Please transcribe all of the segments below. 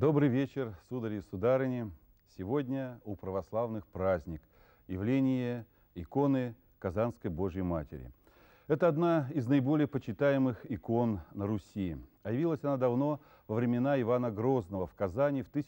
Добрый вечер, судари и сударыни. Сегодня у православных праздник – явление иконы Казанской Божьей Матери. Это одна из наиболее почитаемых икон на Руси. А явилась она давно, во времена Ивана Грозного, в Казани в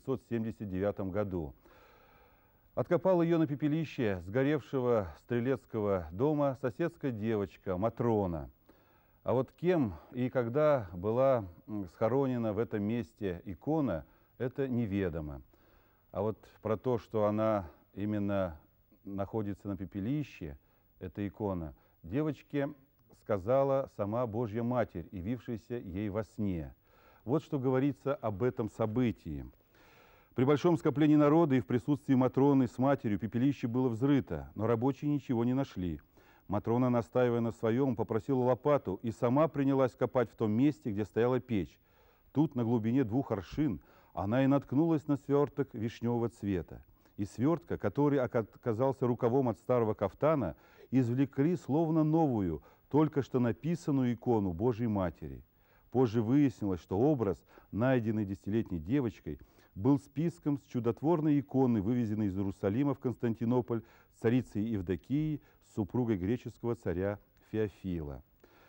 1579 году. Откопала ее на пепелище сгоревшего стрелецкого дома соседская девочка Матрона. А вот кем и когда была схоронена в этом месте икона, это неведомо. А вот про то, что она именно находится на пепелище, эта икона, девочке сказала сама Божья Матерь, явившаяся ей во сне. Вот что говорится об этом событии. При большом скоплении народа и в присутствии Матроны с матерью пепелище было взрыто, но рабочие ничего не нашли. Матрона, настаивая на своем, попросила лопату и сама принялась копать в том месте, где стояла печь. Тут, на глубине 2 аршин, она и наткнулась на сверток вишневого цвета. Из свертка, который оказался рукавом от старого кафтана, извлекли словно новую, только что написанную икону Божьей Матери. Позже выяснилось, что образ, найденный 10-летней девочкой, был списком с чудотворной иконы, вывезенной из Иерусалима в Константинополь царицей Евдокией, супругой греческого царя Феофила.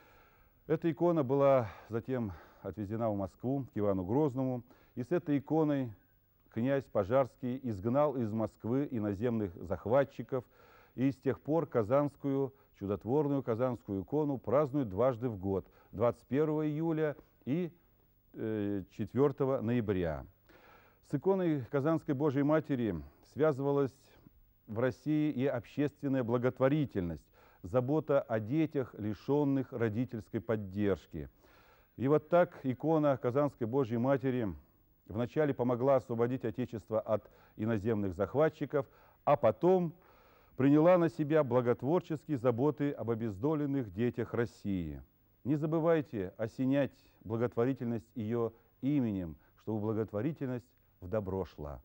Эта икона была затем отвезена в Москву к Ивану Грозному, и с этой иконой князь Пожарский изгнал из Москвы иноземных захватчиков, и с тех пор чудотворную казанскую икону празднуют дважды в год, 21 июля и 4 ноября. С иконой Казанской Божьей Матери связывалась в России и общественная благотворительность, забота о детях, лишенных родительской поддержки. И вот так икона Казанской Божьей Матери вначале помогла освободить Отечество от иноземных захватчиков, а потом приняла на себя благотворческие заботы об обездоленных детях России. Не забывайте осенять благотворительность ее именем, чтобы благотворительность в добро шла.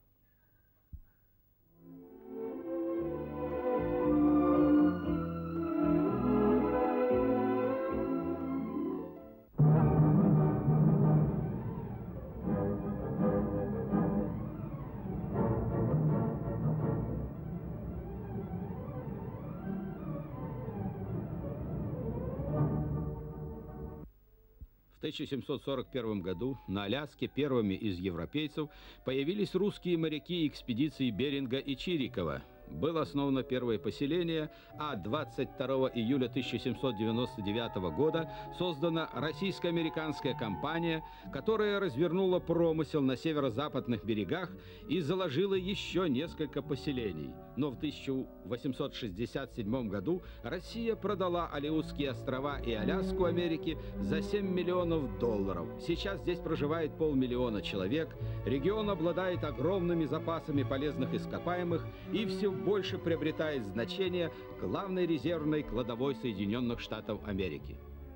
В 1741 году на Аляске первыми из европейцев появились русские моряки экспедиции Беринга и Чирикова. Было основано первое поселение, а 22 июля 1799 года создана российско-американская компания, которая развернула промысел на северо-западных берегах и заложила еще несколько поселений. Но в 1867 году Россия продала Алеутские острова и Аляску Америке за $7 миллионов. Сейчас здесь проживает 500 000 человек, регион обладает огромными запасами полезных ископаемых и все больше приобретает значение главной резервной кладовой Соединенных Штатов Америки.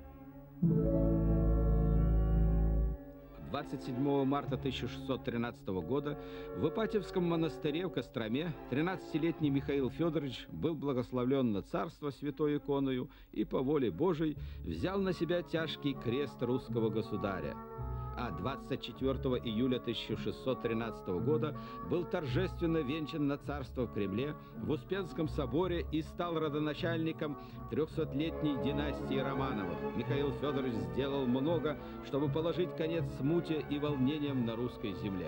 27 марта 1613 года в Ипатьевском монастыре в Костроме 13-летний Михаил Федорович был благословлен на царство святой иконою и по воле Божией взял на себя тяжкий крест русского государя. А 24 июля 1613 года был торжественно венчан на царство в Кремле в Успенском соборе и стал родоначальником 300-летней династии Романовых. Михаил Федорович сделал много, чтобы положить конец смуте и волнениям на русской земле.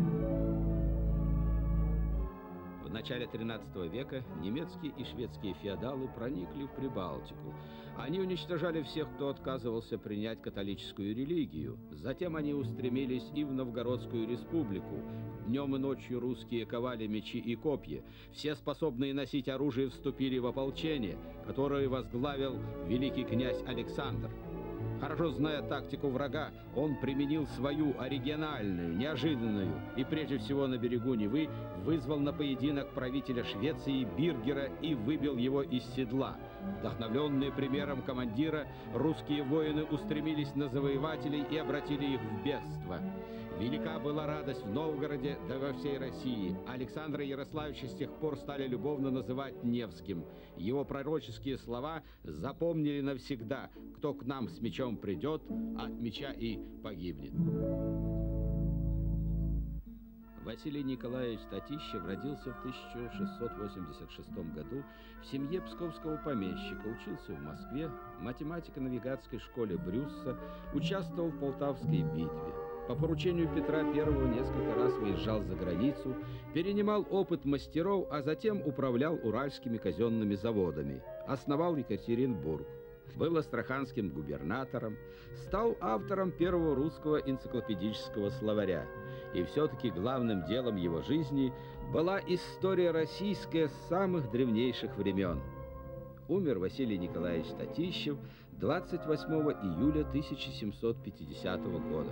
В начале XIII века немецкие и шведские феодалы проникли в Прибалтику. Они уничтожали всех, кто отказывался принять католическую религию. Затем они устремились и в Новгородскую республику. Днем и ночью русские ковали мечи и копья. Все способные носить оружие вступили в ополчение, которое возглавил великий князь Александр. Хорошо зная тактику врага, он применил свою оригинальную, неожиданную и прежде всего на берегу Невы вызвал на поединок правителя Швеции Биргера и выбил его из седла. Вдохновленные примером командира, русские воины устремились на завоевателей и обратили их в бегство. Велика была радость в Новгороде, да во всей России. Александра Ярославича с тех пор стали любовно называть Невским. Его пророческие слова запомнили навсегда: кто к нам с мечом придет, от меча и погибнет. Василий Николаевич Татищев родился в 1686 году в семье псковского помещика, учился в Москве, в математико-навигатской школе Брюсса, участвовал в Полтавской битве. По поручению Петра I несколько раз выезжал за границу, перенимал опыт мастеров, а затем управлял уральскими казенными заводами, основал Екатеринбург, был астраханским губернатором, стал автором первого русского энциклопедического словаря. И все-таки главным делом его жизни была история российская с самых древнейших времен. Умер Василий Николаевич Татищев 28 июля 1750 года.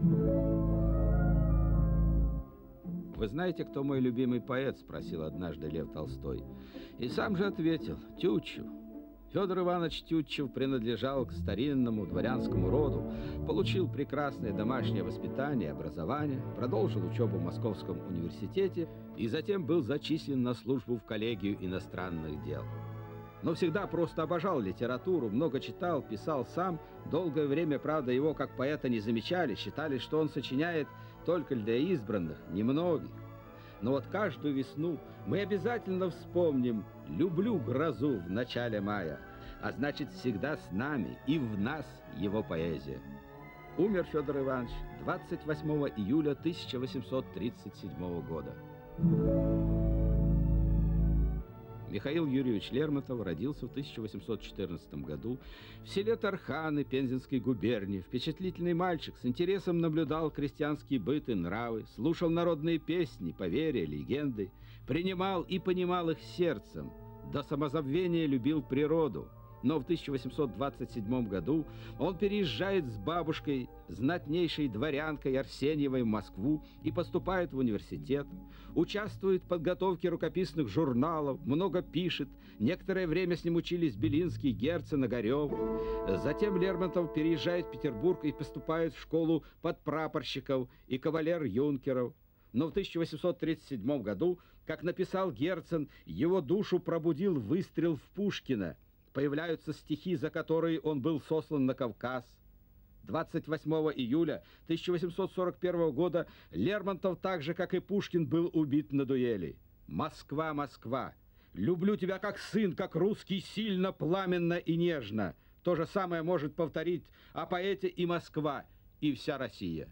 «Вы знаете, кто мой любимый поэт?» — спросил однажды Лев Толстой. И сам же ответил: Тютчев. Федор Иванович Тютчев принадлежал к старинному дворянскому роду, получил прекрасное домашнее воспитание, образование, продолжил учебу в Московском университете и затем был зачислен на службу в коллегию иностранных дел. Но всегда просто обожал литературу, много читал, писал сам. Долгое время, правда, его как поэта не замечали, считали, что он сочиняет только для избранных, немногих. Но вот каждую весну мы обязательно вспомним «Люблю грозу в начале мая», а значит, всегда с нами и в нас его поэзия. Умер Федор Иванович 28 июля 1837 года. Михаил Юрьевич Лермонтов родился в 1814 году в селе Тарханы Пензенской губернии. Впечатлительный мальчик, с интересом наблюдал крестьянские быт и нравы, слушал народные песни, поверья, легенды, принимал и понимал их сердцем, до самозабвения любил природу. Но в 1827 году он переезжает с бабушкой, знатнейшей дворянкой Арсеньевой, в Москву и поступает в университет, участвует в подготовке рукописных журналов, много пишет. Некоторое время с ним учились Белинский, Герцен, Огарев. Затем Лермонтов переезжает в Петербург и поступает в школу подпрапорщиков и кавалер-юнкеров. Но в 1837 году, как написал Герцен, его душу пробудил выстрел в Пушкина. Появляются стихи, за которые он был сослан на Кавказ. 28 июля 1841 года Лермонтов, так же, как и Пушкин, был убит на дуэли. «Москва, Москва, люблю тебя как сын, как русский, сильно, пламенно и нежно». То же самое может повторить о поэте и Москва, и вся Россия.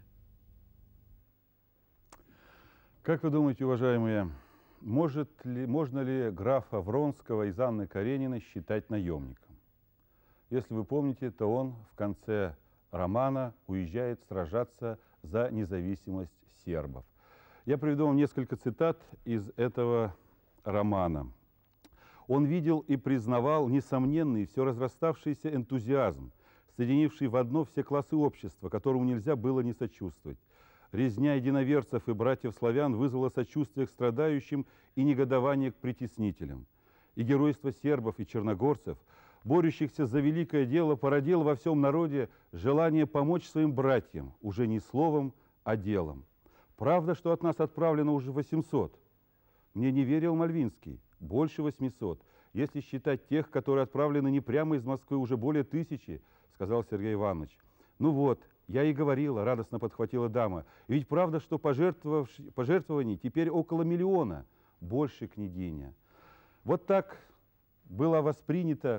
Как вы думаете, уважаемые, можно ли графа Вронского из Анны Карениной считать наемником? Если вы помните, то он в конце романа уезжает сражаться за независимость сербов. Я приведу вам несколько цитат из этого романа. Он видел и признавал несомненный все разраставшийся энтузиазм, соединивший в одно все классы общества, которому нельзя было не сочувствовать. Резня единоверцев и братьев-славян вызвала сочувствие к страдающим и негодование к притеснителям. И геройство сербов и черногорцев, борющихся за великое дело, породило во всем народе желание помочь своим братьям, уже не словом, а делом. Правда, что от нас отправлено уже 800. Мне не верил Мальвинский, больше 800, если считать тех, которые отправлены не прямо из Москвы, уже более 1000, сказал Сергей Иванович. Ну вот, я и говорила, радостно подхватила дама. Ведь правда, что пожертвований теперь около 1 миллиона, больше, княгиня. Вот так была воспринята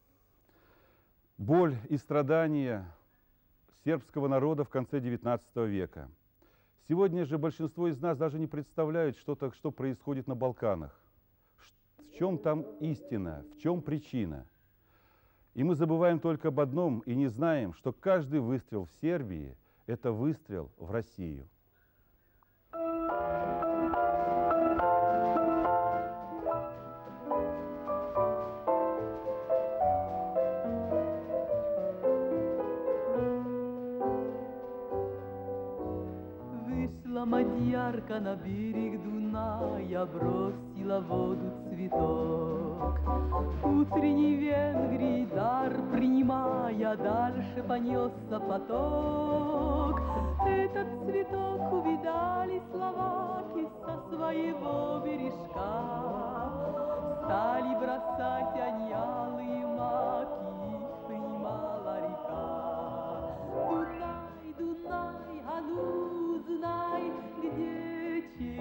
боль и страдания сербского народа в конце XIX века. Сегодня же большинство из нас даже не представляют, что происходит на Балканах. В чем там истина, в чем причина. И мы забываем только об одном и не знаем, что каждый выстрел в Сербии – это выстрел в Россию. Вышла мадьярка на берег Дуная, бросила в воду цветок. Утренний Венгрий дар принимая, дальше понесся поток. Этот цветок увидали словаки со своего бережка. Стали бросать они алые маки, их принимала река. Дунай, Дунай, а ну знай, где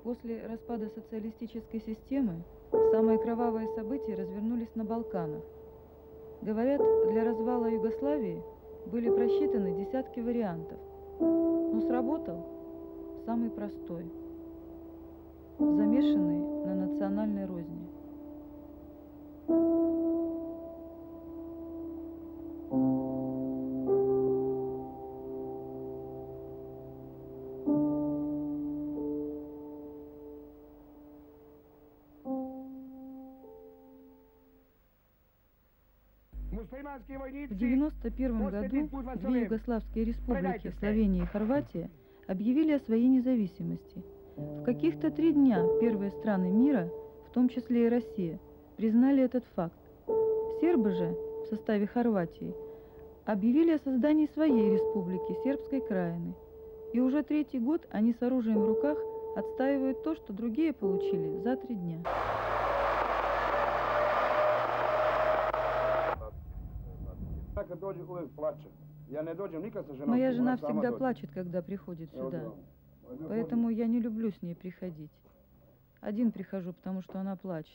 После распада социалистической системы самые кровавые события развернулись на Балканах. Говорят, для развала Югославии были просчитаны десятки вариантов, но сработал самый простой, замешанный на национальной розни. В 1991 году две югославские республики, Словения и Хорватия, объявили о своей независимости. В каких-то 3 дня первые страны мира, в том числе и Россия, признали этот факт. Сербы же в составе Хорватии объявили о создании своей республики, Сербской Краины. И уже 3-й год они с оружием в руках отстаивают то, что другие получили за 3 дня. Моя жена всегда плачет, когда приходит сюда. Поэтому я не люблю с ней приходить. Один прихожу, потому что она плачет.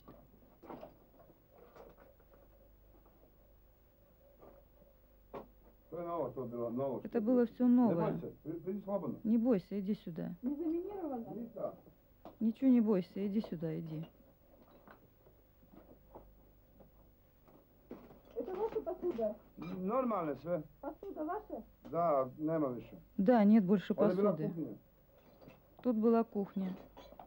Это было все новое. Не бойся, иди сюда. Не заминировано? Ничего не бойся, иди сюда, иди. Это ваша посуда? Нормально все. Посуда ваша? Да, нема više. Да, нет больше Ovdje bila посуды. kuhinja. Тут была кухня.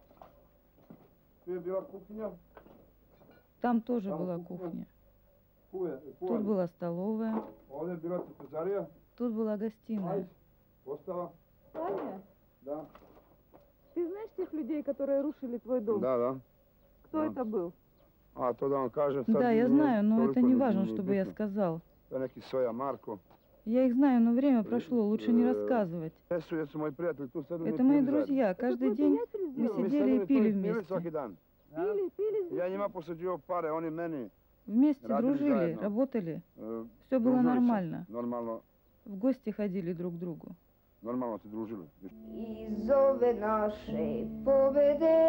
Tu je bila kuhinja. Там тоже Там была кухня. кухня. Тут Kuva. была столовая. Ovdje je bila trpezarija. Тут была гостиная. Ajde, ostala. Таня, Da. ты знаешь тех людей, которые рушили твой дом? Da, da. Кто Да. это был? A to da vam kažem sad... Да, я знаю, но это toliko не mi важно, nije чтобы я bitno. сказал. To je neki Soja Marko. Я их знаю, но время прошло, лучше не рассказывать. Jesu moji prijatelji, tu sedeli Это mi мои pili zajedno. друзья. Каждый день мы Mi сидели и пили pili svaki вместе. dan. Пили Ja njima posuđivao pare, oni meni. Вместе Радили дружили, заедно. работали. e, Все было družili se. нормально. В гости ходили друг к другу. Normalno se družili. Iz ove naše pobede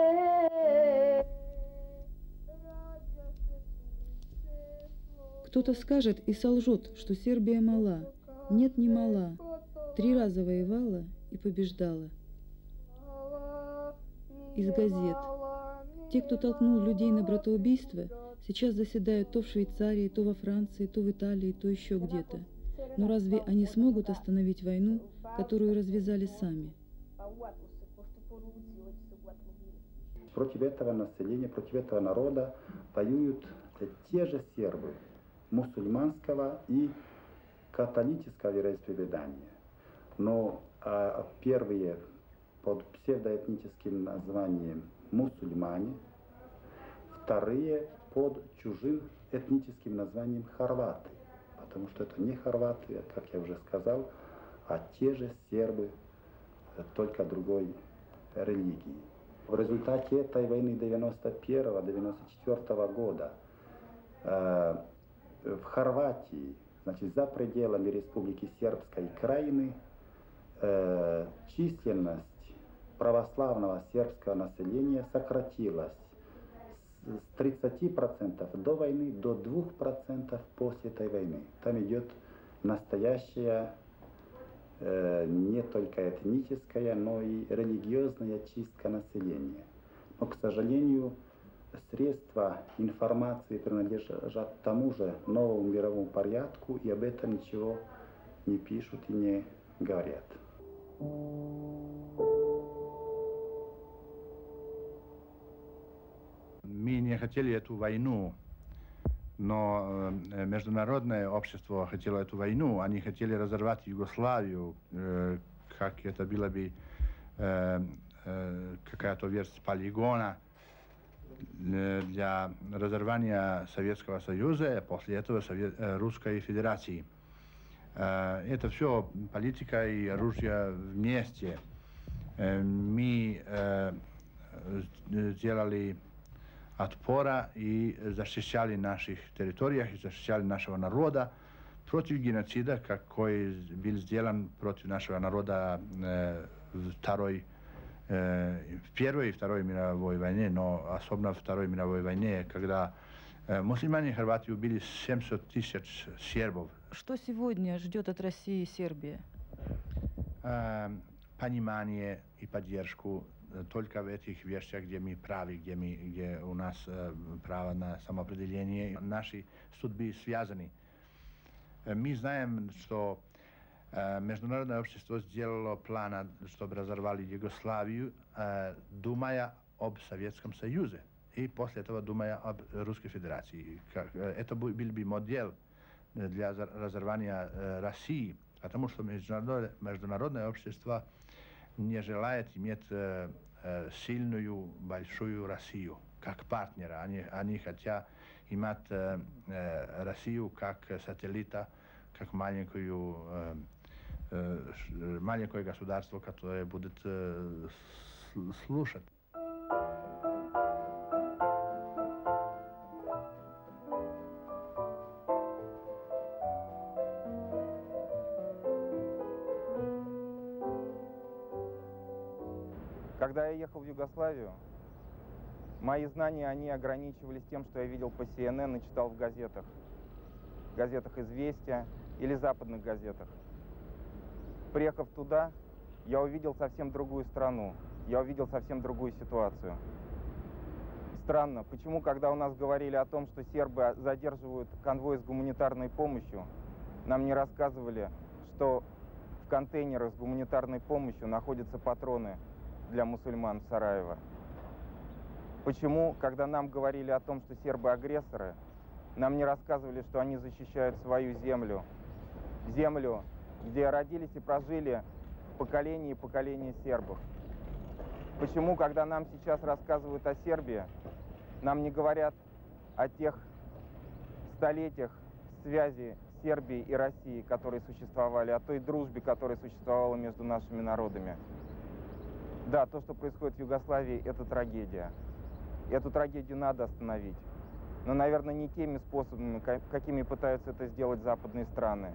Кто-то скажет и солжет, что Сербия мала. Нет, не мала. 3 раза воевала и побеждала. Из газет. Те, кто толкнул людей на братоубийство, сейчас заседают то в Швейцарии, то во Франции, то в Италии, то еще где-то. Но разве они смогут остановить войну, которую развязали сами? Против этого населения, против этого народа воюют те же сербы мусульманского и католического вероисповедания. Но первые под псевдоэтническим названием мусульмане, вторые под чужим этническим названием хорваты, потому что это не хорваты, как я уже сказал, а те же сербы, только другой религии. В результате этой войны 91-94 года в Хорватии, значит, за пределами Республики Сербской Краины, численность православного сербского населения сократилась с 30% до войны до 2% после этой войны. Там идет настоящая не только этническая, но и религиозная чистка населения. Но, к сожалению, средства информации принадлежат тому же новому мировому порядку, и об этом ничего не пишут и не говорят. Мы не хотели эту войну, но международное общество хотело эту войну. Они хотели разорвать Югославию, как это было бы какая-то версия полигона для разорвания Советского Союза, а после этого Русской Федерации. Это все политика и оружие вместе. Мы сделали отпора и защищали наших территориях, и защищали нашего народа против геноцида, какой был сделан против нашего народа в Второй в Первой и Второй мировой войне, но особенно в Второй мировой войне, когда мусульмане и хорваты убили 700 тысяч сербов. Что сегодня ждет от России и Сербии? Понимание и поддержку только в этих вещах, где мы правы, где у нас право на самоопределение. Наши судьбы связаны. Мы знаем, что международное общество сделало план, чтобы разорвали Югославию, думая об Советском Союзе. И после этого думая об Русской Федерации. Это был бы модель для разорвания России, потому что международное общество не желает иметь сильную, большую Россию как партнера. Они хотят иметь Россию как сателлита, как маленькое государство, которое будет слушать. Когда я ехал в Югославию, мои знания, они ограничивались тем, что я видел по CNN и читал в газетах. В газетах «Известия» или западных газетах. Приехав туда, я увидел совсем другую страну, я увидел совсем другую ситуацию. Странно, почему, когда у нас говорили о том, что сербы задерживают конвой с гуманитарной помощью, нам не рассказывали, что в контейнерах с гуманитарной помощью находятся патроны для мусульман в Сараево? Почему, когда нам говорили о том, что сербы агрессоры, нам не рассказывали, что они защищают свою землю, землю, где родились и прожили поколения и поколения сербов? Почему, когда нам сейчас рассказывают о Сербии, нам не говорят о тех столетиях связи Сербии и России, которые существовали, о той дружбе, которая существовала между нашими народами? Да, то, что происходит в Югославии, это трагедия. Эту трагедию надо остановить. Но, наверное, не теми способами, какими пытаются это сделать западные страны.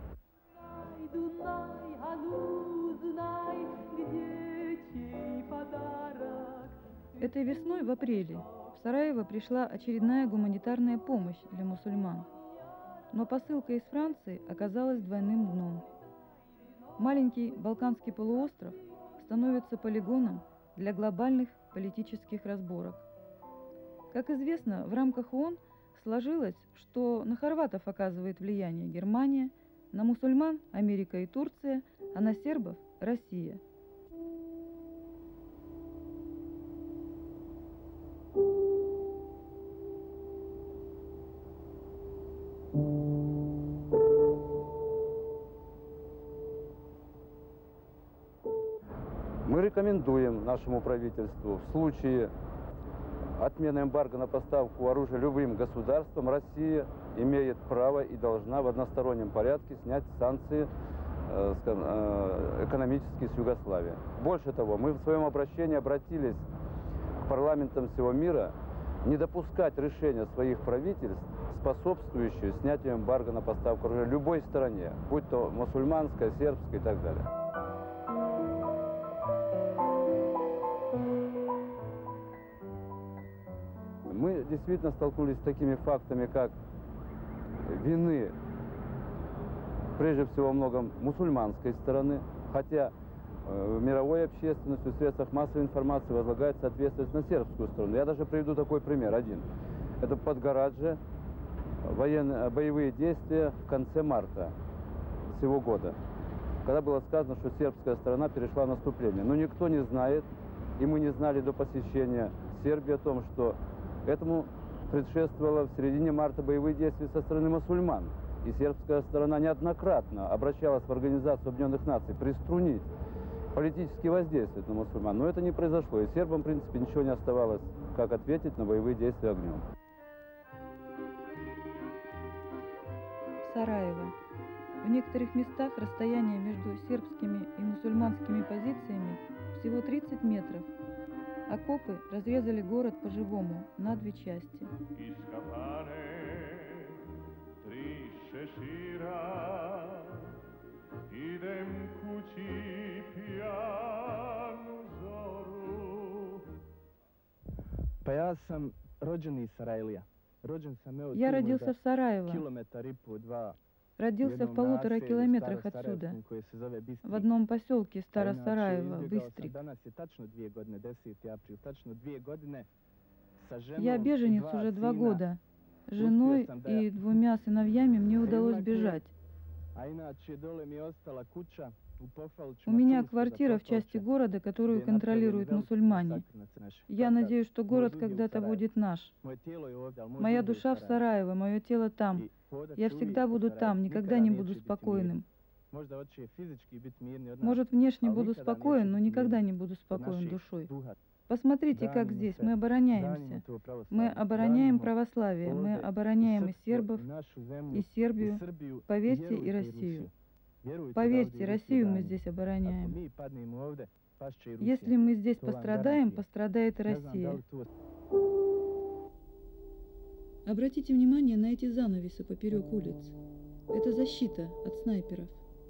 Этой весной, в апреле, в Сараево пришла очередная гуманитарная помощь для мусульман. Но посылка из Франции оказалась двойным дном. Маленький Балканский полуостров становится полигоном для глобальных политических разборок. Как известно, в рамках ООН сложилось, что на хорватов оказывает влияние Германия, на мусульман – Америка и Турция, а на сербов – Россия. Мы рекомендуем нашему правительству в случае отмены эмбарго на поставку оружия любым государствам, Россия имеет право и должна в одностороннем порядке снять санкции экономические с Югославии. Больше того, мы в своем обращении обратились к парламентам всего мира не допускать решения своих правительств, способствующие снятию эмбарго на поставку оружия любой стороне, будь то мусульманская, сербская и так далее. Мы действительно столкнулись с такими фактами, как вины, прежде всего, во многом мусульманской стороны, хотя в мировой общественности, в средствах массовой информации возлагается ответственность на сербскую сторону. Я даже приведу такой пример один. Это под Горадже боевые действия в конце марта сего года, когда было сказано, что сербская сторона перешла в наступление. Но никто не знает, и мы не знали до посещения Сербии о том, что этому предшествовало в середине марта боевые действия со стороны мусульман. И сербская сторона неоднократно обращалась в Организацию Объединенных Наций приструнить, политически воздействовать на мусульман. Но это не произошло. И сербам, в принципе, ничего не оставалось, как ответить на боевые действия огнем. Сараево. В некоторых местах расстояние между сербскими и мусульманскими позициями всего 30 метров. Окопы разрезали город по-живому на две части. Idem kući pijanu zoru Я родился в Сараево. Родился в 1,5 километрах отсюда, в одном поселке Старо-Сараево, Быстрик. Я беженец уже 2 года. С женой и 2 сыновьями мне удалось бежать. У меня квартира в части города, которую контролируют мусульмане. Я надеюсь, что город когда-то будет наш. Моя душа в Сараево, мое тело там. Я всегда буду там, никогда не буду спокойным. Может, внешне буду спокоен, но никогда не буду спокоен душой. Посмотрите, как здесь мы обороняемся. Мы обороняем православие, мы обороняем и сербов, и Сербию, поверьте, и Россию. Поверьте, Россию мы здесь обороняем. Если мы здесь пострадаем, пострадает и Россия. Обратите внимание на эти занавесы поперек улиц. Это защита от снайперов.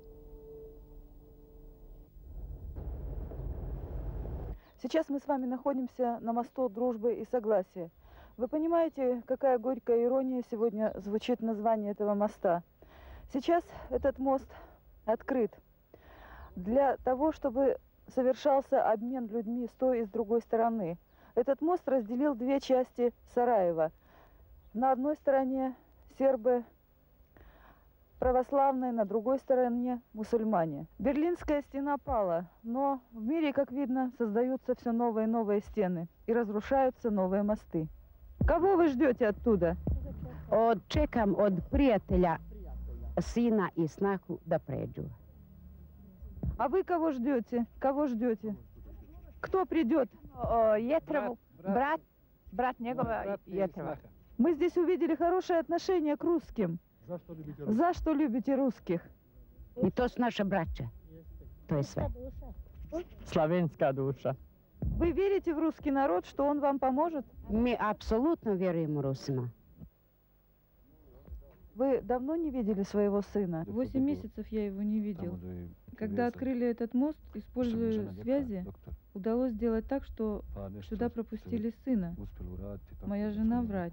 Сейчас мы с вами находимся на мосту Дружбы и Согласия. Вы понимаете, какая горькая ирония сегодня звучит название этого моста? Сейчас этот мост открыт для того, чтобы совершался обмен людьми с той и с другой стороны. Этот мост разделил 2 части Сараева. На одной стороне сербы православные, на другой стороне мусульмане. Берлинская стена пала, но в мире, как видно, создаются все новые и новые стены и разрушаются новые мосты. Кого вы ждете оттуда? Čekam od prijatelja, sina i snahu da pređu. А вы кого ждете? Кого ждете? Кто придет? Jetrevu, brat njegova Jetreva. Мы здесь увидели хорошее отношение к русским. За что любите русских? I to su naša braća. To je sve. Slavenska duša. Вы верите в русский народ, что он вам поможет? Mi apsolutno vjerujemo Rusima. Вы давно не видели своего сына? 8 месяцев я его не видел. Когда открыли этот мост, используя связи, удалось сделать так, что сюда пропустили сына. Моя жена врач.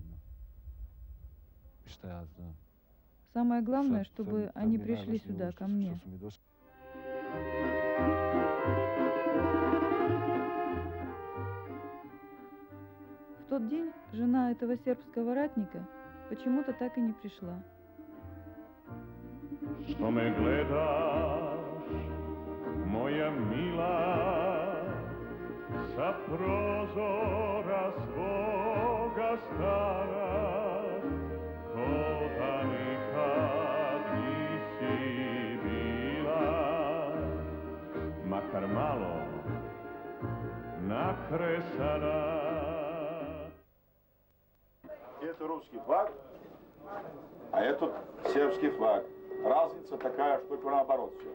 Самое главное, чтобы они пришли сюда, ко мне. В тот день жена этого сербского ратника почему-то так и не пришла. Što me gledaš, moja mila, sa prozora svoga stara, ko da nikad nisi bila, makar malo nakresana. Это русский флаг, а этот сербский флаг. Разница такая, что только наоборот все.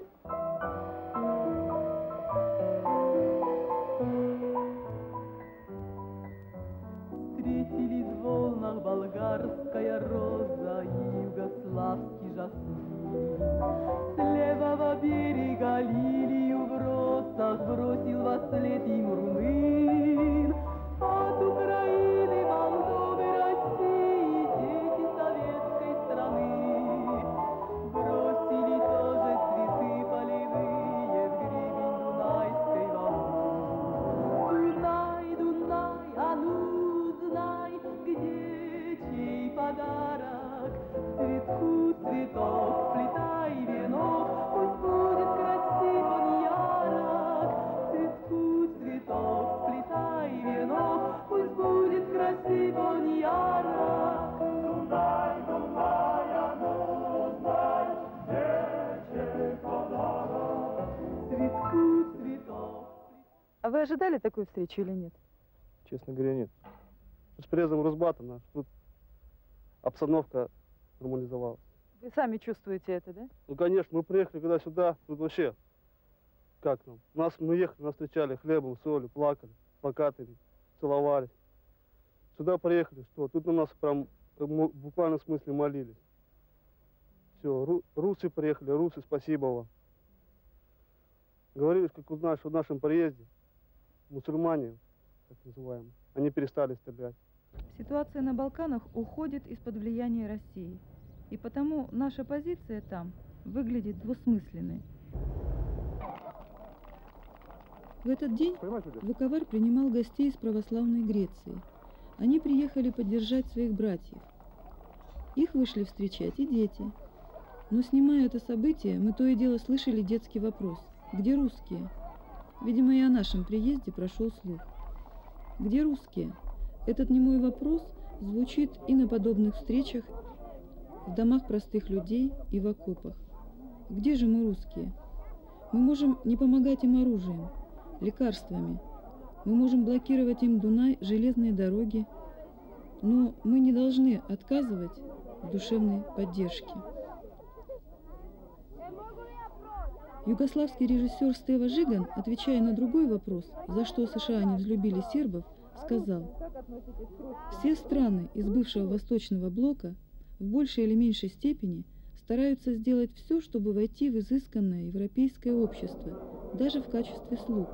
Встретились в волнах болгарская роза и югославский жасмин. С левого берега лилию в росах бросил во след им румын. От Украины, Молдовы, России дети советской страны бросили тоже цветы полевые в гребень Дунайской волны. Дунай, Дунай, а ну знай, где чей подарок. Цветку цветок, сплетай венок, пусть будет красив он ярок. Цветку цветок, сплетай венок, пусть будет красив он ярок. Дунай, Дунай, а ну знай, где чей подарок. Цветку цветок. А вы ожидали такую встречу или нет? Честно говоря, нет. С приездом Росбатона тут обстановка нормализовалась. Вы сами чувствуете это, да? Ну, конечно, мы приехали когда сюда, тут вообще, как нам? Мы ехали, нас встречали хлебом, солью, плакали, плакатами, целовались. Сюда приехали, что? Тут на нас прям в буквальном смысле молились. Все, русы приехали, русы, спасибо вам. Говорили, как узнаешь о нашем приезде, мусульмане, так называемые, они перестали стрелять. Ситуация на Балканах уходит из-под влияния России, и потому наша позиция там выглядит двусмысленной. В этот день Vukovar принимал гостей из православной Греции. Они приехали поддержать своих братьев. Их вышли встречать и дети. Но снимая это событие, мы то и дело слышали детский вопрос: где русские? Видимо, и о нашем приезде прошел слух. Где русские? Этот немой вопрос звучит и на подобных встречах, в домах простых людей и в окопах. Где же мы, русские? Мы можем не помогать им оружием, лекарствами. Мы можем блокировать им Дунай, железные дороги, но мы не должны отказывать в душевной поддержке. Югославский режиссер Стева Жиган, отвечая на другой вопрос, за что США не взлюбили сербов, сказал: «Все страны из бывшего Восточного блока в большей или меньшей степени стараются сделать все, чтобы войти в изысканное европейское общество, даже в качестве слуг.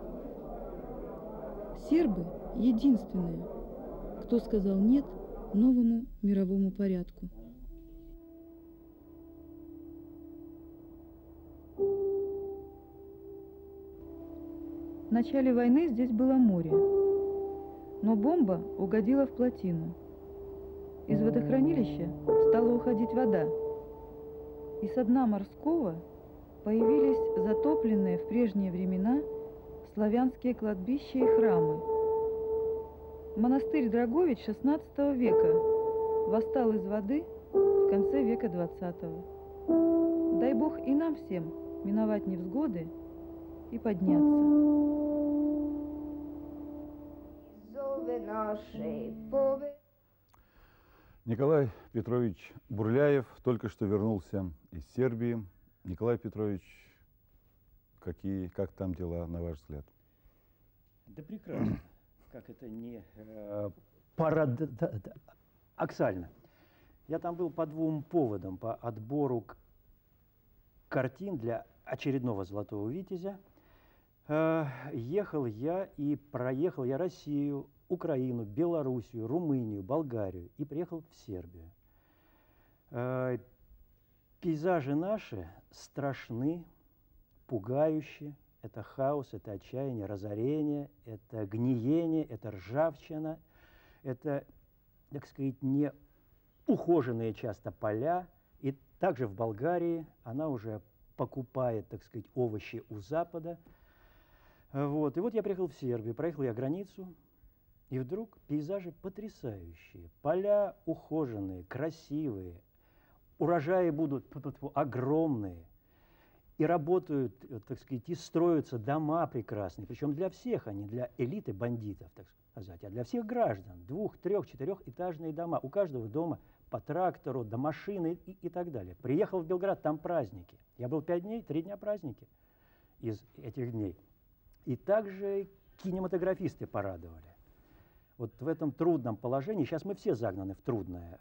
Сербы – единственные, кто сказал «нет» новому мировому порядку». В начале войны здесь было море, но бомба угодила в плотину. Из водохранилища стала уходить вода, и со дна морского появились затопленные в прежние времена славянские кладбища и храмы. Монастырь Драгович XVI века восстал из воды в конце века XX. Дай Бог и нам всем миновать невзгоды и подняться. Николай Петрович Бурляев только что вернулся из Сербии. Николай Петрович, как там дела, на ваш взгляд? Да прекрасно. Как это не парадоксально. Я там был по двум поводам. По отбору картин для очередного «Золотого витязя». Ехал я и проехал я Россию, Украину, Белоруссию, Румынию, Болгарию и приехал в Сербию. Пейзажи наши страшны, пугающие. Это хаос, это отчаяние, разорение, это гниение, это ржавчина, это, так сказать, не ухоженные часто поля. И также в Болгарии она уже покупает, так сказать, овощи у Запада. Вот. И вот я приехал в Сербию, проехал я границу, и вдруг пейзажи потрясающие. Поля ухоженные, красивые, урожаи будут огромные. И работают, так сказать, и строятся дома прекрасные. Причем для всех они, для элиты бандитов, так сказать, а для всех граждан. 2-, 3-, 4-этажные дома. У каждого дома по трактору, до машины и так далее. Приехал в Белград, там праздники. Я был 5 дней, 3 дня праздники из этих дней. И также кинематографисты порадовали. Вот в этом трудном положении, сейчас мы все загнаны в трудное,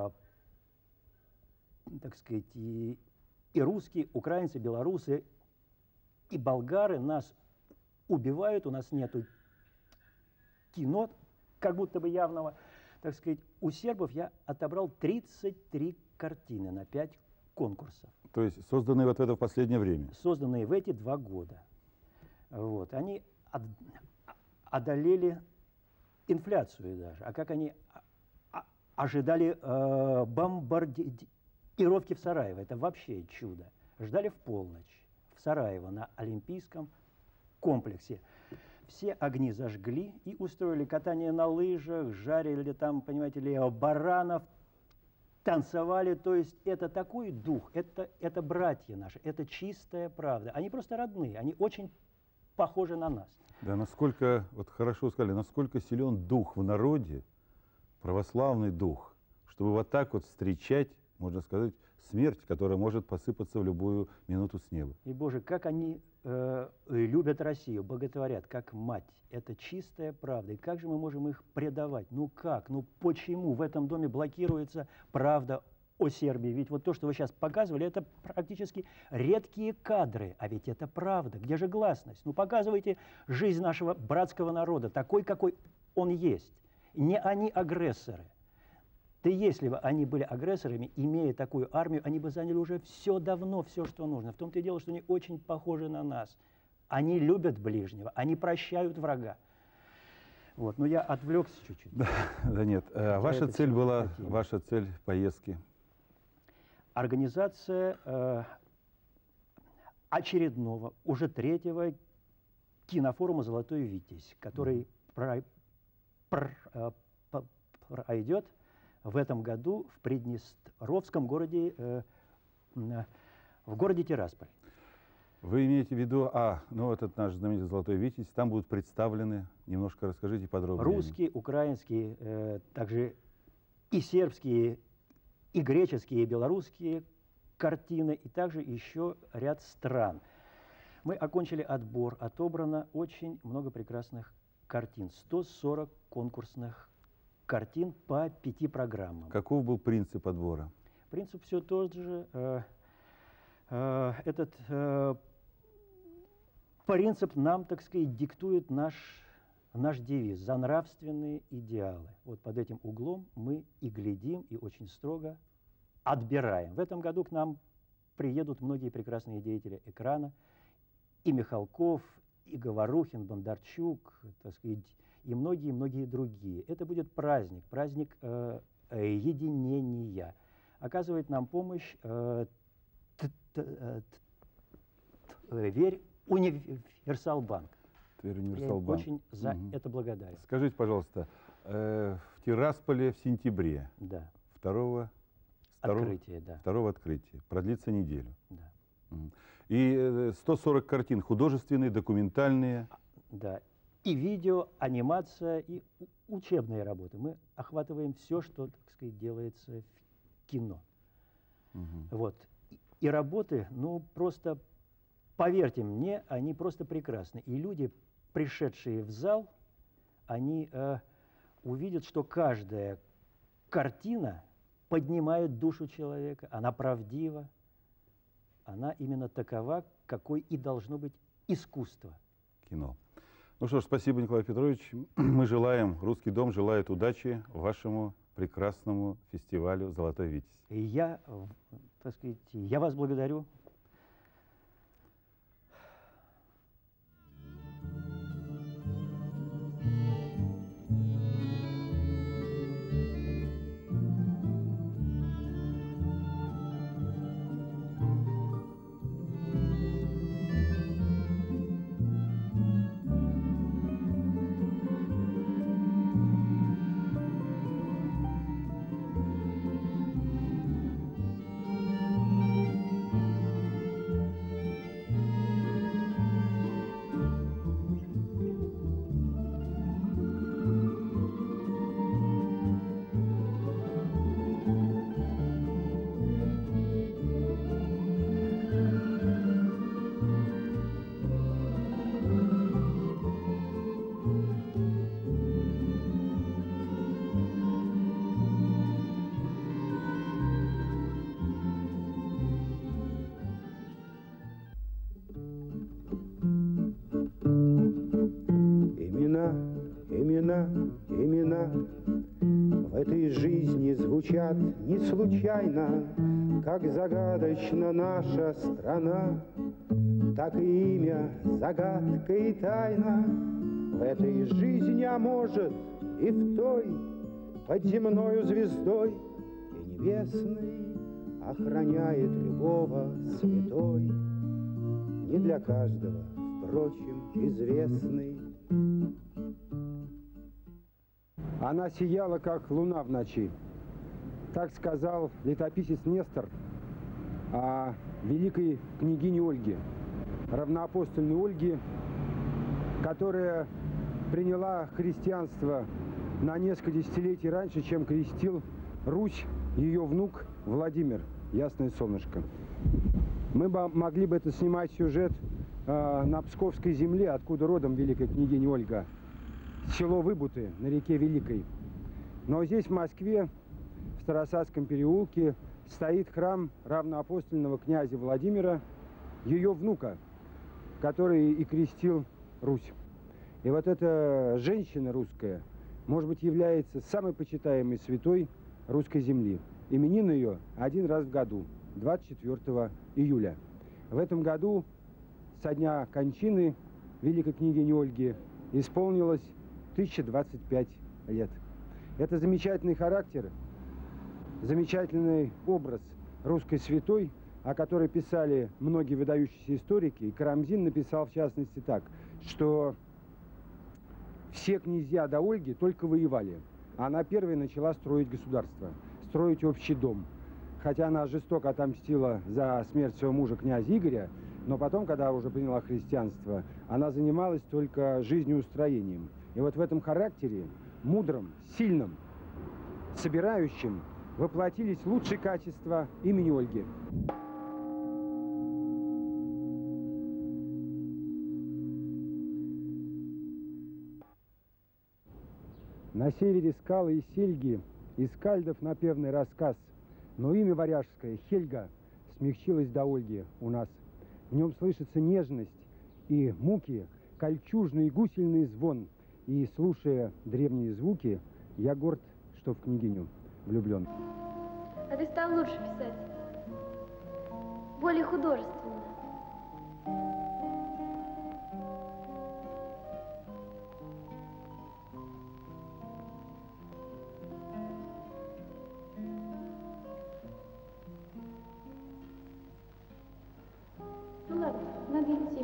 так сказать, и русские, украинцы, белорусы, и болгары нас убивают, у нас нету кино, как будто бы явного. Так сказать, у сербов я отобрал 33 картины на 5 конкурсов. То есть созданные вот в последнее время? Созданные в эти 2 года. Вот. Они одолели инфляцию даже. А как они ожидали бомбардировки в Сараево? Это вообще чудо. Ждали в полночь в Сараево на Олимпийском комплексе. Все огни зажгли и устроили катание на лыжах, жарили там, понимаете ли, баранов, танцевали. То есть это такой дух, это братья наши, это чистая правда. Они просто родные, они очень похожи на нас. Да, насколько, вот хорошо сказали, насколько силен дух в народе, православный дух, чтобы вот так вот встречать, можно сказать, смерть, которая может посыпаться в любую минуту с неба. И, Боже, как они любят Россию, боготворят, как мать. Это чистая правда. И как же мы можем их предавать? Ну как? Ну почему в этом доме блокируется правда о Сербии? Ведь вот то, что вы сейчас показывали, это практически редкие кадры. А ведь это правда. Где же гласность? Ну показывайте жизнь нашего братского народа, такой, какой он есть. Не они агрессоры. Да если бы они были агрессорами, имея такую армию, они бы заняли уже все давно, все, что нужно. В том-то и дело, что они очень похожи на нас. Они любят ближнего, они прощают врага. Вот, но я отвлекся чуть-чуть. Да нет. Ваша цель была, ваша цель поездки? Организация очередного, уже третьего кинофорума «Золотой Витязь», который пройдет в этом году в Приднестровском городе, в городе Тирасполь. Вы имеете в виду, ну этот наш знаменитый «Золотой Витязь», там будут представлены, немножко расскажите подробнее. Русские, украинские, также и сербские, и греческие, и белорусские картины, и также еще ряд стран. Мы окончили отбор, отобрано очень много прекрасных картин, 140 конкурсных картин по 5 программам. Каков был принцип отбора? Принцип все тот же. Этот принцип нам, так сказать, диктует наш девиз «За нравственные идеалы». Вот под этим углом мы и глядим, и очень строго отбираем. В этом году к нам приедут многие прекрасные деятели экрана, и Михалков, и Говорухин, Бондарчук, так сказать, и многие-многие другие. Это будет праздник, праздник единения. Оказывает нам помощь Тверь Универсалбанк. Тверь Универсалбанк. Я очень за это благодарен. Скажите, пожалуйста, в Тирасполе в сентябре. Да. Второго открытия. Продлится неделю. Да. И 140 картин художественные, документальные. Да. И видео, анимация, и учебные работы. Мы охватываем все, что, так сказать, делается в кино. Вот. И работы, ну, просто, поверьте мне, они просто прекрасны. И люди, пришедшие в зал, они увидят, что каждая картина поднимает душу человека, она правдива, она именно такова, какой и должно быть искусство. Кино. Ну что ж, спасибо, Николай Петрович. Мы желаем, Русский дом желает удачи вашему прекрасному фестивалю «Золотой Витязь». И я, так сказать, я вас благодарю. Имена в этой жизни звучат не случайно, как загадочна наша страна, так и имя загадка и тайна в этой жизни, а может и в той, под земною звездой и небесной охраняет любого святой, не для каждого, впрочем, известный. Она сияла, как луна в ночи. Так сказал летописец Нестор о великой княгине Ольге, равноапостольной Ольге, которая приняла христианство на несколько десятилетий раньше, чем крестил Русь ее внук Владимир, ясное солнышко. Мы бы могли бы это снимать сюжет на Псковской земле, откуда родом великая княгиня Ольга, село Выбуты на реке Великой. Но здесь, в Москве, в Старосадском переулке, стоит храм равноапостольного князя Владимира, ее внука, который и крестил Русь. И вот эта женщина русская, может быть, является самой почитаемой святой русской земли. Именины ее один раз в году, 24 июля. В этом году, со дня кончины великой княгини Ольги, исполнилось 1025 лет. Это замечательный характер, замечательный образ русской святой, о которой писали многие выдающиеся историки. И Карамзин написал, в частности, так, что все князья до Ольги только воевали. Она первой начала строить государство, строить общий дом. Хотя она жестоко отомстила за смерть своего мужа, князя Игоря, но потом, когда уже приняла христианство, она занималась только жизнеустроением. И вот в этом характере, мудром, сильном, собирающем, воплотились лучшие качества имени Ольги. На севере скалы и сельги, из скальдов напевный рассказ, но имя варяжское, Хельга, смягчилось до Ольги у нас. В нем слышится нежность и муки, кольчужный и гусельный звон. И, слушая древние звуки, я горд, что в княгиню влюблен. А ты стал лучше писать, более художественно. Ну ладно, надо идти.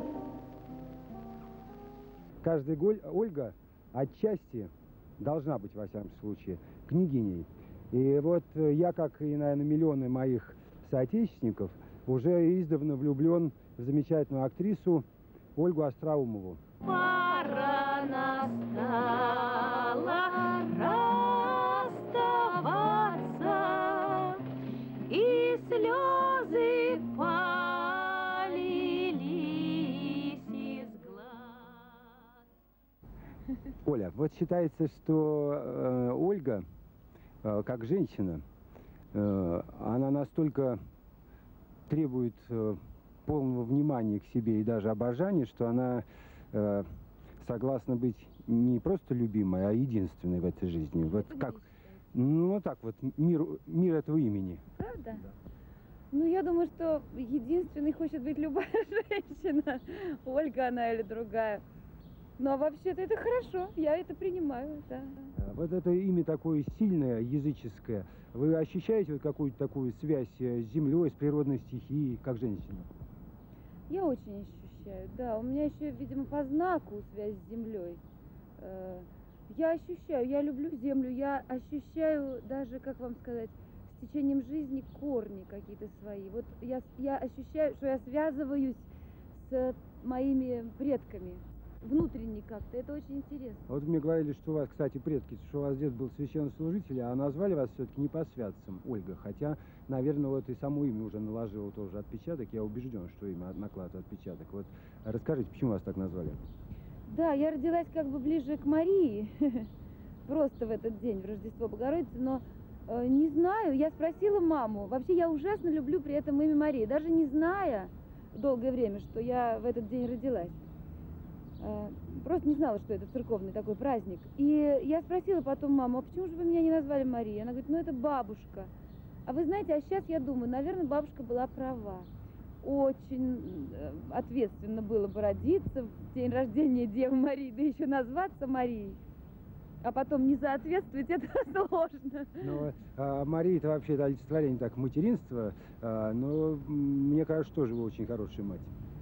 Каждая Ольга отчасти должна быть, во всяком случае, княгиней. И вот я, как и, наверное, миллионы моих соотечественников, уже издавна влюблен в замечательную актрису Ольгу Остроумову. Пора настала расставаться, и слезы полились из глаз. Оля, вот считается, что Ольга, как женщина, она настолько требует полного внимания к себе и даже обожания, что она согласна быть не просто любимой, а единственной в этой жизни. Вот как, ну так вот, мир этого имени. Правда? Ну, я думаю, что единственной хочет быть любая женщина. Ольга она или другая. Но вообще-то это хорошо, я это принимаю, да. Вот это имя такое сильное, языческое. Вы ощущаете вот какую-то такую связь с землей, с природной стихией, как женщина? Я очень ощущаю, да. У меня еще, видимо, по знаку связь с землей. Я ощущаю, я люблю землю, я ощущаю даже, как вам сказать, с течением жизни корни какие-то свои. Вот я ощущаю, что я связываюсь с моими предками. Внутренне как-то, это очень интересно. Вот мне говорили, что у вас, кстати, предки, что у вас дед был священнослужитель, а назвали вас все-таки не по святцам, Ольга. Хотя, наверное, вот и само имя уже наложило тоже отпечаток. Я убежден, что имя накладывает отпечаток. Вот расскажите, почему вас так назвали? Да, я родилась как бы ближе к Марии, просто в этот день, в Рождество Богородицы, но не знаю, я спросила маму. Вообще я ужасно люблю при этом имя Марии, даже не зная долгое время, что я в этот день родилась. Просто не знала, что это церковный такой праздник. И я спросила потом маму, а почему же вы меня не назвали Марией? Она говорит, ну это бабушка. А вы знаете, а сейчас я думаю, наверное, бабушка была права. Очень ответственно было бы родиться в день рождения Девы Марии, да еще назваться Марией. А потом не соответствовать, это сложно. Ну, Мария, это вообще олицетворение так материнства, но мне кажется, тоже вы очень хорошая мать.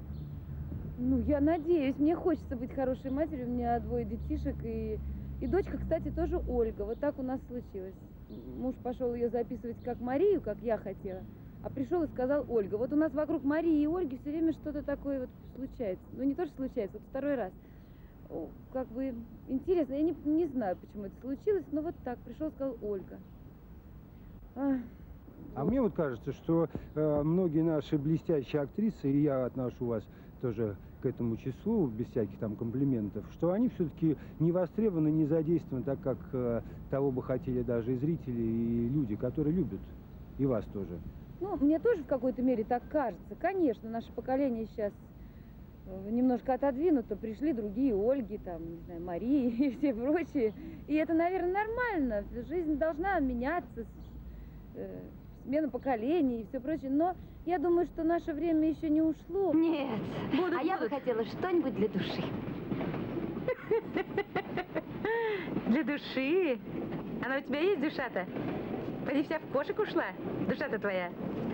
Ну, я надеюсь, мне хочется быть хорошей матерью, у меня 2 детишек, и дочка, кстати, тоже Ольга, вот так у нас случилось. Муж пошел ее записывать как Марию, как я хотела, а пришел и сказал Ольга. Вот у нас вокруг Марии и Ольги все время что-то такое вот случается, ну не то, что случается, вот 2-й раз. Как бы интересно, я не знаю, почему это случилось, но вот так, пришел и сказал Ольга. А мне вот кажется, что многие наши блестящие актрисы, и я отношу вас тоже к этому числу, без всяких там комплиментов, что они все-таки не востребованы, не задействованы так, как того бы хотели даже и зрители, и люди, которые любят, и вас тоже. Ну, мне тоже в какой-то мере так кажется. Конечно, наше поколение сейчас немножко отодвинут, то пришли другие Ольги, там, не знаю, Марии и все прочие. И это, наверное, нормально. Жизнь должна меняться, смена поколений и все прочее. Но я думаю, что наше время еще не ушло. Нет, я бы хотела что-нибудь для души. Для души? Она у тебя есть, душа-то? Поди вся в кошек ушла, душа-то твоя.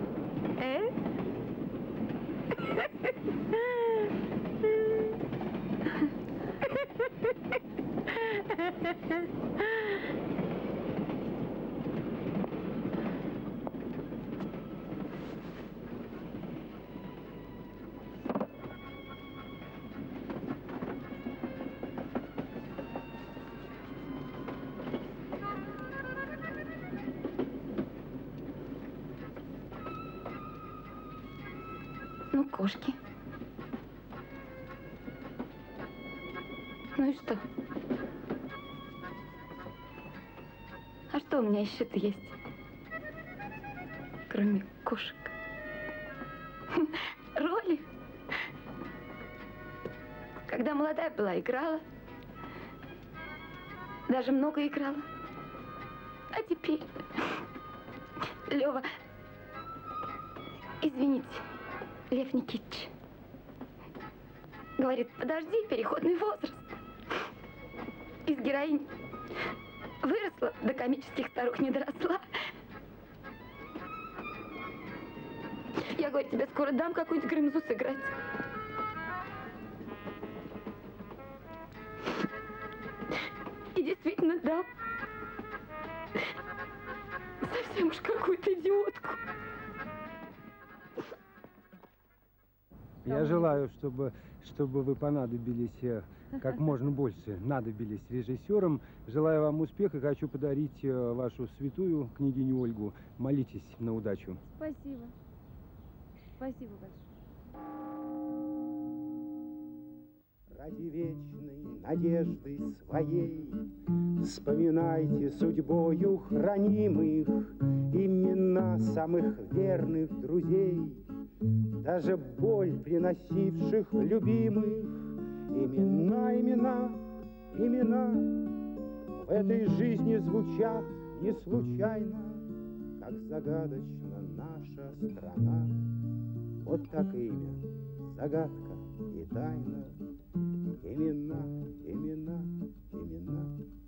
Ну, кошки. Ну и что? А что у меня еще-то есть? Кроме кошек. Роли. Когда молодая была, играла. Даже много играла. А теперь... Лёва, извините, Лев Никитич. Говорит, подожди, переходный возраст. Из героинь выросла, до комических старух не доросла. Я, говорю, тебе скоро дам какую-нибудь Грымзу сыграть. И действительно дам. Совсем уж какую-то идиотку. Я желаю, чтобы вы понадобились как можно больше, надобились режиссерам. Желаю вам успеха. Хочу подарить вашу святую княгиню Ольгу. Молитесь на удачу. Спасибо. Спасибо большое. Ради вечной надежды своей вспоминайте судьбою хранимых имена самых верных друзей, даже боль приносивших любимых. Имена, имена, имена в этой жизни звучат не случайно, как загадочна наша страна. Вот так имя, загадка и тайна. Имена, имена, имена.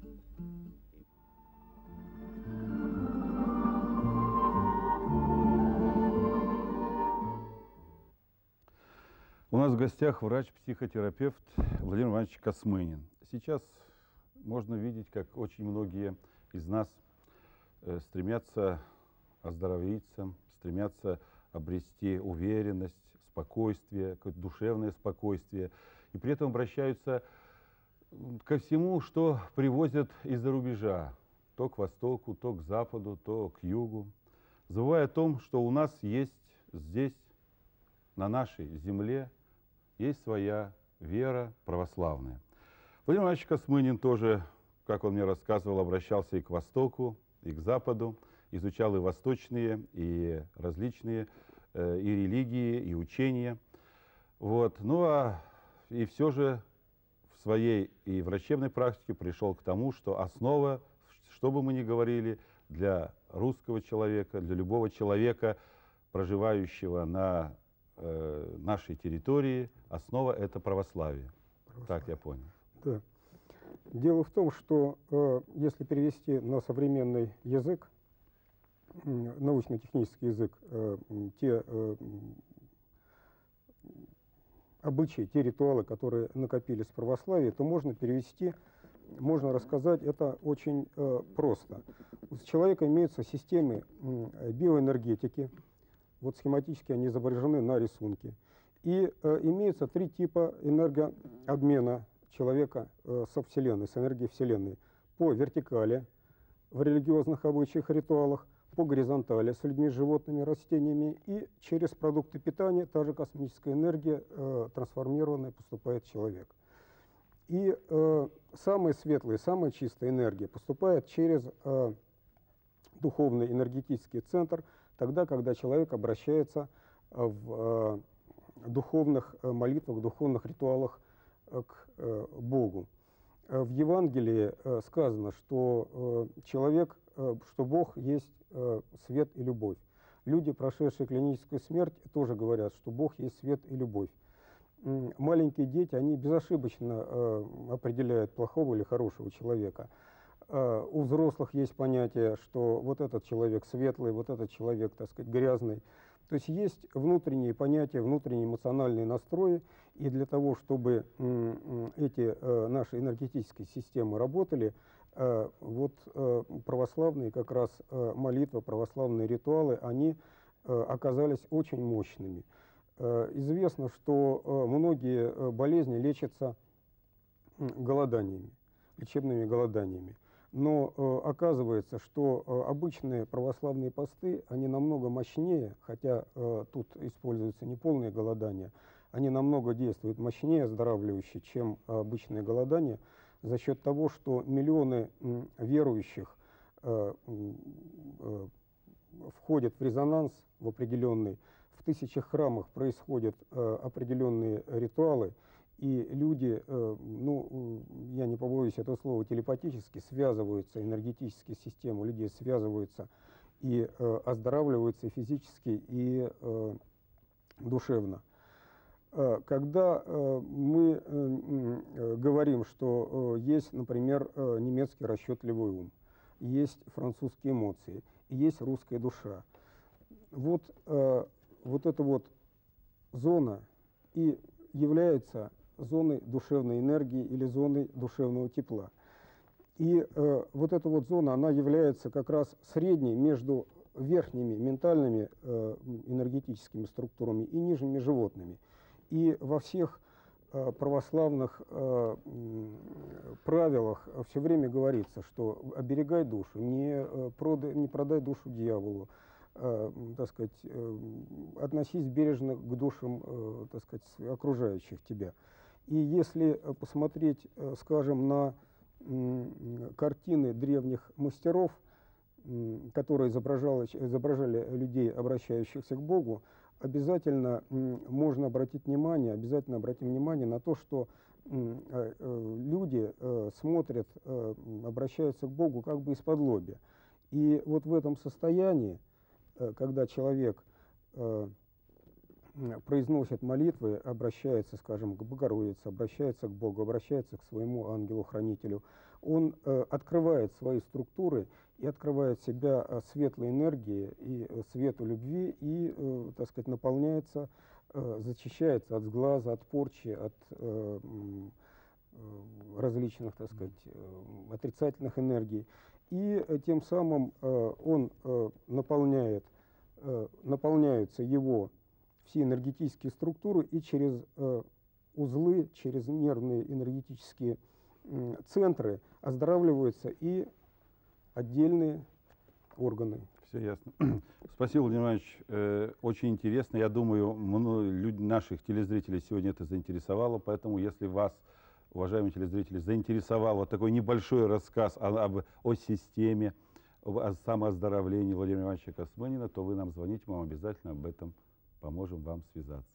У нас в гостях врач-психотерапевт Владимир Иванович Космынин. Сейчас можно видеть, как очень многие из нас стремятся оздоровиться, стремятся обрести уверенность, спокойствие, какое-то душевное спокойствие. И при этом обращаются ко всему, что привозят из-за рубежа. То к востоку, то к западу, то к югу. Забывая о том, что у нас есть здесь, на нашей земле, есть своя вера православная. Владимир Иванович Космынин тоже, как он мне рассказывал, обращался и к востоку, и к западу, изучал и восточные, и различные и религии, и учения. Вот. Ну и все же в своей и врачебной практике пришел к тому, что основа, что бы мы ни говорили, для русского человека, для любого человека, проживающего на нашей территории, основа – это православие. Так я понял. Да. Дело в том, что если перевести на современный язык, научно-технический язык, те обычаи, те ритуалы, которые накопились в православии, то можно перевести, можно рассказать это очень просто. У человека имеются системы биоэнергетики, вот схематически они изображены на рисунке. И имеются три типа энергообмена человека со Вселенной, с энергией Вселенной. По вертикали, в религиозных обычаях, ритуалах, по горизонтали, с людьми, животными, растениями, и через продукты питания, та же космическая энергия, трансформированная, поступает в человека. И самая светлая, самая чистая энергия поступает через духовный энергетический центр, тогда, когда человек обращается в духовных молитвах, духовных ритуалах к Богу. В Евангелии сказано, что что Бог есть свет и любовь. Люди, прошедшие клиническую смерть, тоже говорят, что Бог есть свет и любовь. Маленькие дети, они безошибочно определяют плохого или хорошего человека. У взрослых есть понятие, что вот этот человек светлый, вот этот человек, так сказать, грязный. То есть есть внутренние понятия, внутренние эмоциональные настрои, и для того, чтобы эти наши энергетические системы работали, вот православные как раз молитвы, православные ритуалы, они оказались очень мощными. Известно, что многие болезни лечатся голоданиями, лечебными голоданиями. Но оказывается, что обычные православные посты, они намного мощнее, хотя тут используются неполные голодания, они намного действуют мощнее, оздоравливающе, чем обычные голодания, за счет того, что миллионы верующих входят в резонанс в определенный, в тысячах храмах происходят определенные ритуалы, и люди, ну, я не побоюсь этого слова, телепатически связываются, энергетические системы людей связываются и оздоравливаются и физически, и душевно. Когда мы говорим, что есть, например, немецкий расчетливый ум, есть французские эмоции, есть русская душа, вот эта вот зона и является зоной душевной энергии или зоной душевного тепла. И вот эта вот зона, она является как раз средней между верхними ментальными энергетическими структурами и нижними животными. И во всех православных правилах все время говорится, что оберегай душу, не продай душу дьяволу, так сказать, относись бережно к душам, так сказать, окружающих тебя. И если посмотреть, скажем, на картины древних мастеров, которые изображали людей, обращающихся к Богу, обязательно можно обратить внимание, обратим внимание на то, что люди смотрят, обращаются к Богу как бы из-подлобья. И вот в этом состоянии, когда человек произносит молитвы, обращается, скажем, к Богородице, обращается к Богу, обращается к своему ангелу-хранителю, он открывает свои структуры и открывает себя светлой энергией и свету любви и, так сказать, наполняется, зачищается от сглаза, от порчи, от различных, так сказать, отрицательных энергий. И тем самым наполняются его все энергетические структуры, и через узлы, через нервные энергетические центры оздоравливаются и отдельные органы. Все ясно. Спасибо, Владимир Иванович. Очень интересно. Я думаю, наших телезрителей сегодня это заинтересовало, поэтому если вас, уважаемые телезрители, заинтересовал вот такой небольшой рассказ о системе, о самооздоровлении Владимира Ивановича Космынина, то вы нам звоните, мы вам обязательно об этом поможем вам связаться.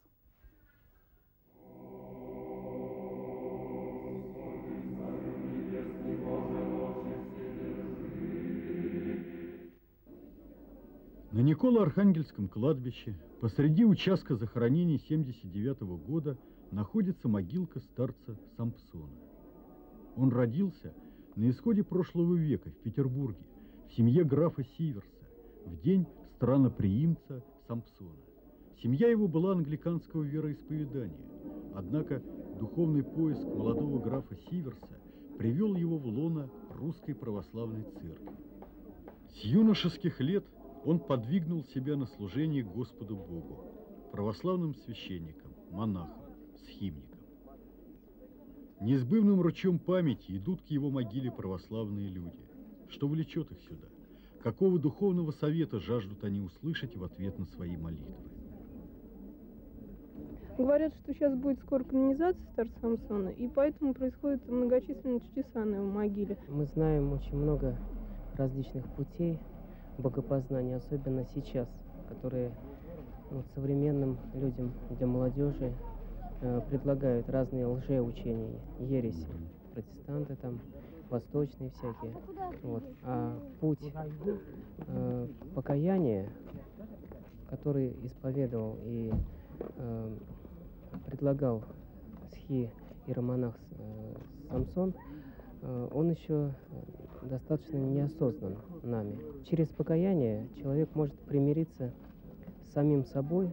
На Николо-Архангельском кладбище посреди участка захоронений 79-го года находится могилка старца Сампсона. Он родился на исходе прошлого века в Петербурге в семье графа Сиверса в день странноприимца Сампсона. Семья его была англиканского вероисповедания, однако духовный поиск молодого графа Сиверса привел его в лоно русской православной церкви. С юношеских лет он подвигнул себя на служение Господу Богу, православным священникам, монахам, схимникам. Неизбывным ручьем памяти идут к его могиле православные люди. Что влечет их сюда? Какого духовного совета жаждут они услышать в ответ на свои молитвы? Говорят, что сейчас будет скоро канонизация старца Самсона, и поэтому происходят многочисленные чудеса на его могиле. Мы знаем очень много различных путей богопознания, особенно сейчас, которые вот, современным людям, для молодежи предлагают разные лжеучения, ереси, протестанты там, восточные всякие. Вот. А путь покаяния, который исповедовал и предлагал иеромонах Самсон, он еще достаточно неосознан нами. Через покаяние человек может примириться с самим собой,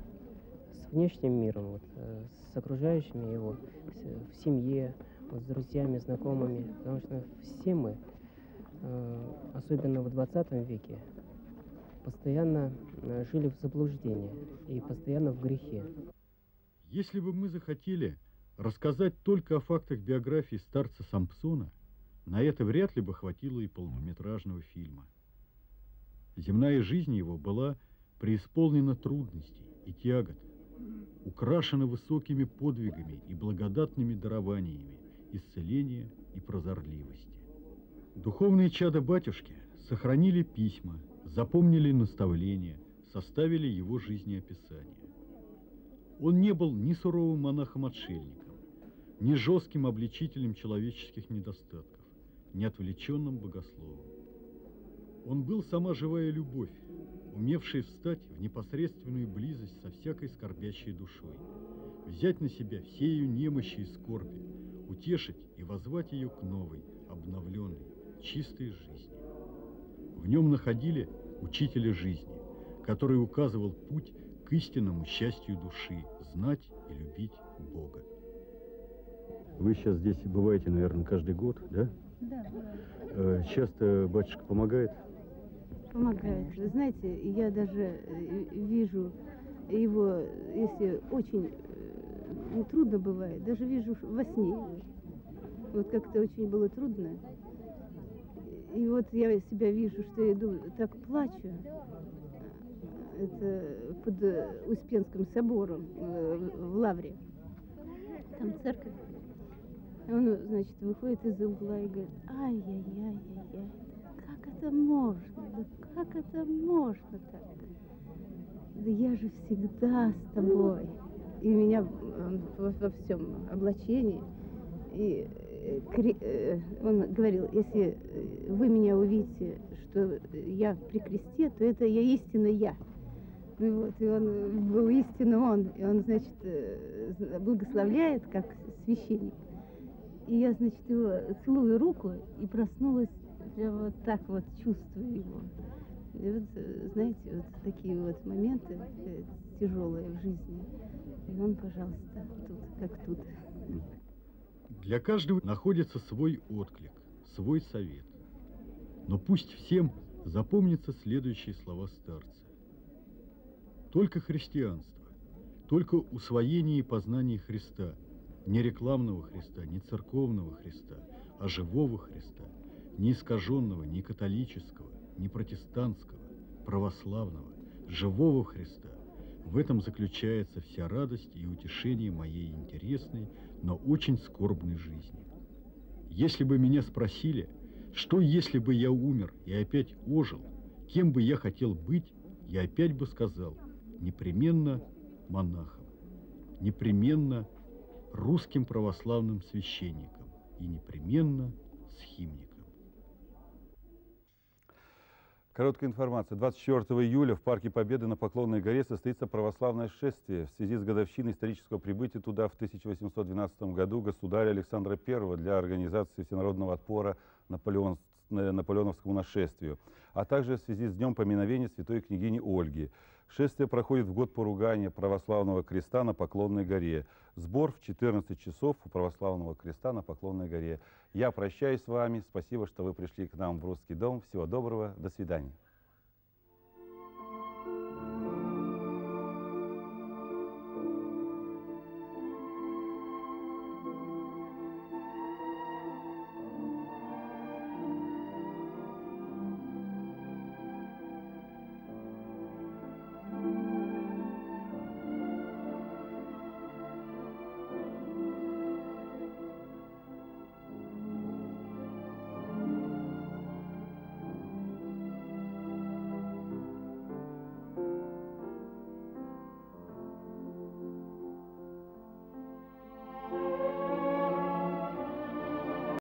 с внешним миром, вот, с окружающими его, в семье, вот, с друзьями, знакомыми. Потому что все мы, особенно в 20 веке, постоянно жили в заблуждении и постоянно в грехе. Если бы мы захотели рассказать только о фактах биографии старца Сампсона, на это вряд ли бы хватило и полнометражного фильма. Земная жизнь его была преисполнена трудностей и тягот, украшена высокими подвигами и благодатными дарованиями исцеления и прозорливости. Духовные чада батюшки сохранили письма, запомнили наставления, составили его жизнеописание. Он не был ни суровым монахом-отшельником, ни жестким обличителем человеческих недостатков, ни отвлеченным богословом. Он был сама живая любовь, умевшая встать в непосредственную близость со всякой скорбящей душой, взять на себя все ее немощи и скорби, утешить и воззвать ее к новой, обновленной, чистой жизни. В нем находили учителя жизни, который указывал путь к истинному счастью души, знать и любить Бога. Вы сейчас здесь бываете, наверное, каждый год, да? Да, бывает. Часто батюшка помогает? Помогает. Вы знаете, я даже вижу его, если очень трудно бывает, даже вижу во сне его. Вот как-то очень было трудно. И вот я себя вижу, что я иду, так плачу. Это под Успенским собором в Лавре. Там церковь. Он, значит, выходит из угла и говорит: ай-яй-яй-яй-яй, как это можно? Да как это можно так? Да я же всегда с тобой. И меня во всем облачении. И он говорил: если вы меня увидите, что я при кресте, то это я истинно я. И вот, и он был истинно он. И он, значит, благословляет, как священник. И я, значит, его целую руку и проснулась, прямо вот так вот чувствую его. И вот, знаете, вот такие вот моменты тяжелые в жизни. И он, пожалуйста, тут, как тут. Для каждого находится свой отклик, свой совет. Но пусть всем запомнятся следующие слова старца. Только христианство, только усвоение и познание Христа, не рекламного Христа, не церковного Христа, а живого Христа, не искаженного, не католического, не протестантского, православного, живого Христа. В этом заключается вся радость и утешение моей интересной, но очень скорбной жизни. Если бы меня спросили, что если бы я умер и опять ожил, кем бы я хотел быть, я опять бы сказал: непременно монахом, непременно русским православным священником и непременно схимником. Короткая информация. 24 июля в Парке Победы на Поклонной горе состоится православное шествие в связи с годовщиной исторического прибытия туда в 1812 году государя Александра I для организации всенародного отпора наполеоновскому нашествию, а также в связи с днем поминовения святой княгини Ольги. Шествие проходит в год поругания православного креста на Поклонной горе. Сбор в 14 часов у православного креста на Поклонной горе. Я прощаюсь с вами. Спасибо, что вы пришли к нам в Русский дом. Всего доброго. До свидания.